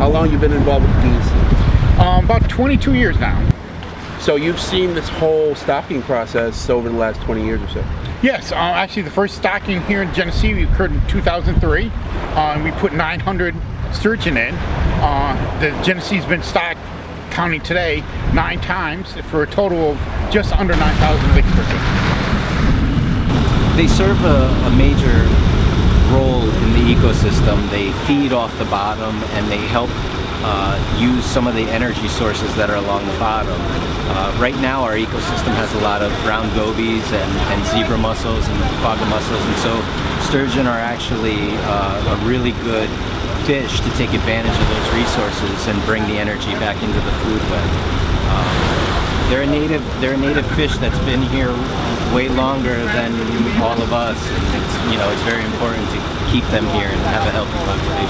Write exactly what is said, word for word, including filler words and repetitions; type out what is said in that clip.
How long have you been involved with geese? Um, about twenty-two years now. So you've seen this whole stocking process over the last twenty years or so? Yes, uh, actually the first stocking here in Genesee occurred in two thousand three. Uh, we put nine hundred sturgeon in. Uh, the Genesee's been stocked, counting today, nine times for a total of just under nine thousand lake sturgeon. They serve a, a major role in the ecosystem. They feed off the bottom and they help uh, use some of the energy sources that are along the bottom. Uh, right now our ecosystem has a lot of round gobies and, and zebra mussels and quagga mussels, and so sturgeon are actually uh, a really good fish to take advantage of those resources and bring the energy back into the food web. Um, they're a native they're a native fish that's been here way longer than all of us, and it's, you know, it's very important to keep them here and have a healthy population.